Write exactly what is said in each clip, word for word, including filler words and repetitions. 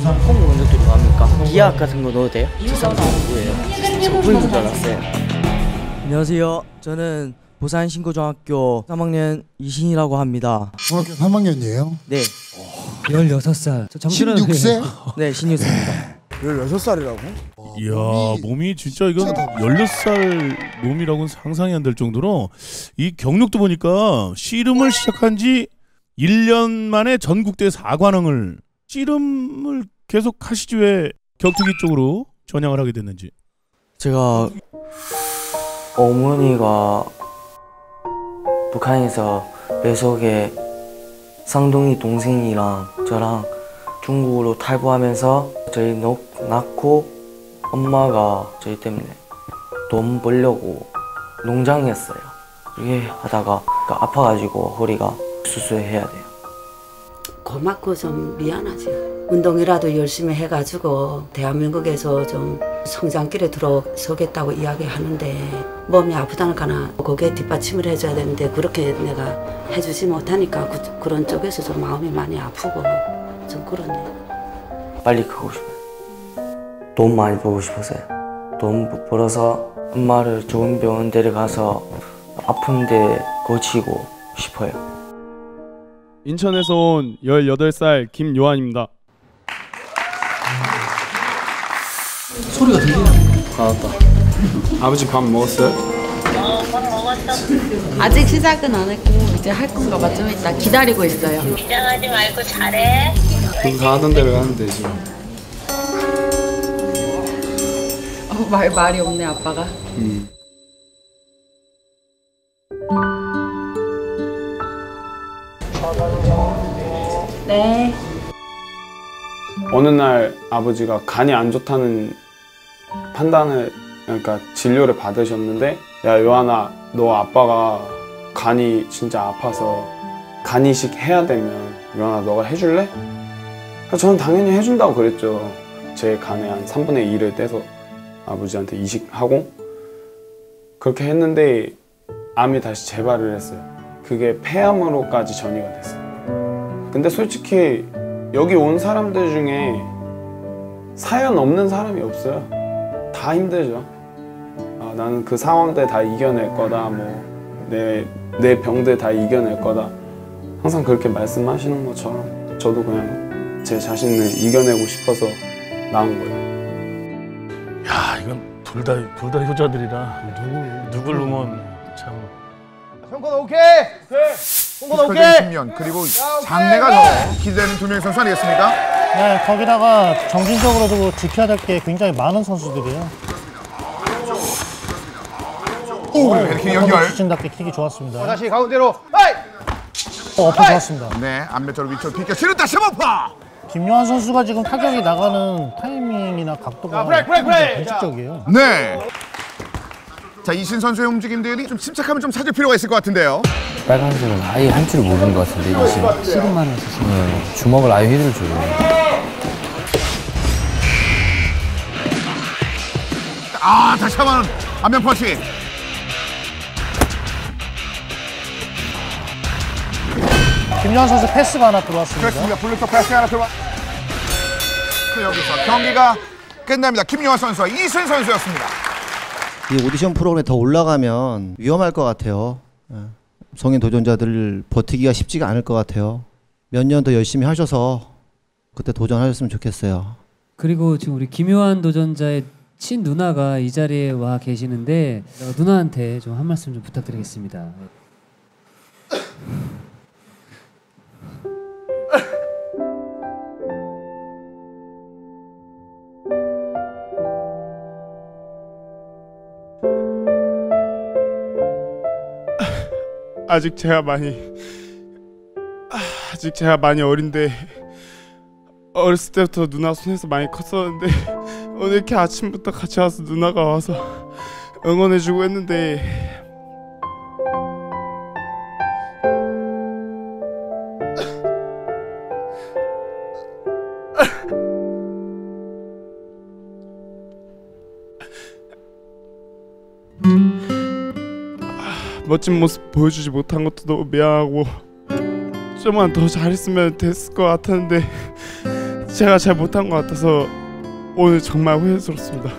콩 먼저 들어갑니까? 기압 같은 거 넣어도 돼요? 부산 누구예요? 저분인 줄 알았어요. 안녕하세요. 저는 부산 신고중학교 삼 학년 이신이라고 합니다. 중학교 삼 학년이에요? 네. 열여섯 살. 저 정신은 십육 세? 네, 십육 세입니다. 열여섯 살이라고? 이야, 몸이, 몸이 진짜 이건 열여섯 살 몸이라고는 상상이 안 될 정도로 이 경력도 보니까 씨름을 시작한 지 일 년 만에 전국대 사 관왕을. 씨름을 계속 하시지 왜 격투기 쪽으로 전향을 하게 됐는지. 제가 어머니가 북한에서 배속에 쌍둥이 동생이랑 저랑 중국으로 탈북하면서 저희 낳고 엄마가 저희 때문에 돈 벌려고 농장했어요. 이게 하다가 아파가지고 허리가 수술해야 돼요. 고맙고 좀 미안하죠. 운동이라도 열심히 해가지고 대한민국에서 좀 성장길에 들어서겠다고 이야기하는데 몸이 아프다니까 그게 뒷받침을 해줘야 되는데 그렇게 내가 해주지 못하니까 그, 그런 쪽에서 좀 마음이 많이 아프고 좀 그러네. 빨리 크고 싶어요. 돈 많이 벌고 싶어서요. 돈 벌어서 엄마를 좋은 병원 데려가서 아픈데 고치고 싶어요. 인천에서 온 열여덟 살 김요한입니다. 소리가 들리네. 나왔다. 아버지 밥 먹었어요? 어, 밥 먹었어. 아직 시작은 안 했고 이제 할 건가 봐. 좀 이따 기다리고 있어요. 긴장하지 말고 잘해. 돈 다 하던 대로 하면 되지. 어, 말, 말이 없네 아빠가. 음. 네. 어느 날 아버지가 간이 안 좋다는 판단을, 그러니까 진료를 받으셨는데, 야 요한아, 너 아빠가 간이 진짜 아파서 간 이식 해야 되면 요한아 너가 해줄래? 저는 당연히 해준다고 그랬죠. 제 간의 한 삼분의 일을 떼서 아버지한테 이식하고 그렇게 했는데 암이 다시 재발을 했어요. 그게 폐암으로까지 전이가 됐어요. 근데 솔직히 여기 온 사람들 중에 사연 없는 사람이 없어요. 다 힘들죠. 아, 나는 그 상황들 다 이겨낼 거다, 뭐 내, 내 병들 다 이겨낼 거다, 항상 그렇게 말씀하시는 것처럼 저도 그냥 제 자신을 이겨내고 싶어서 나온 거예요. 야, 이건 둘 다 둘 다 효자들이라 누구 누굴 보면 참. 손권 오케이. 손권 오케이. 김연 그리고 장래가 더 기대되는 두 명의 선수 아니겠습니까? 네, 거기다가 정신적으로도 지켜야 될 게 굉장히 많은 선수들이에요. 오, 이렇게 연결. 주신답게 킥이 좋았습니다. 다시 가운데로. 하이. 어, 어퍼 좋았습니다. 네, 안면쪽으로 위쪽으로 비켜 치는 다시 어퍼. 김요한 선수가 지금 타격이 나가는 타이밍이나 각도가 변칙적이에요. 네. 자, 이신 선수의 움직임들이 좀 침착하면 좀 찾을 필요가 있을 것 같은데요. 빨간색은 아예 할 줄 모르는 것 같은데 이신. 씨름만 했었어요. 네, 주먹을 아예 휘두를 줄 모르는. 아, 다시 한번 안면 펀치. 김요한 선수 패스가 하나 들어왔습니다. 그렇습니다. 블루톱 패스 하나 들어와. 여기서 경기가 끝납니다. 김요한 선수와 이신 선수였습니다. 이 오디션 프로그램에 더 올라가면 위험할 것 같아요. 성인 도전자들 버티기가 쉽지가 않을 것 같아요. 몇 년 더 열심히 하셔서 그때 도전하셨으면 좋겠어요. 그리고 지금 우리 김요한 도전자의 친 누나가 이 자리에 와 계시는데 누나한테 좀 한 말씀 좀 부탁드리겠습니다. 아직 제가 많이 아직 제가 많이 어린데 어렸을 때부터 누나 손에서 많이 컸었는데 오늘 이렇게 아침부터 같이 와서 누나가 와서 응원해주고 했는데 멋진 모습 보여주지 못한 것도 너무 미안하고 좀만 더 잘했으면 됐을 것 같았는데 제가 잘 못한 것 같아서 오늘 정말 후회스럽습니다.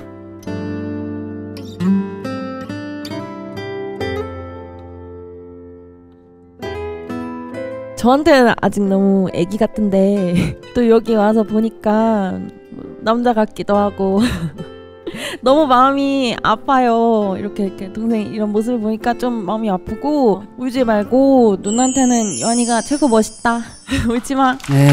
저한테는 아직 너무 애기 같은데 또 여기 와서 보니까 남자 같기도 하고 너무 마음이 아파요. 이렇게, 이렇게 동생 이런 모습을 보니까 좀 마음이 아프고 울지 말고 누나한테는 요한이가 최고 멋있다. 울지 마. 네.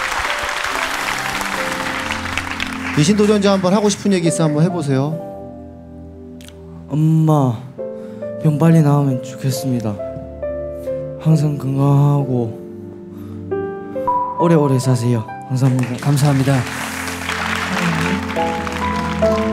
이신 도전자 한번 하고 싶은 얘기 있어 한번 해보세요. 엄마 병 빨리 나으면 좋겠습니다. 항상 건강하고 오래오래 사세요. 감사합니다. 감사합니다.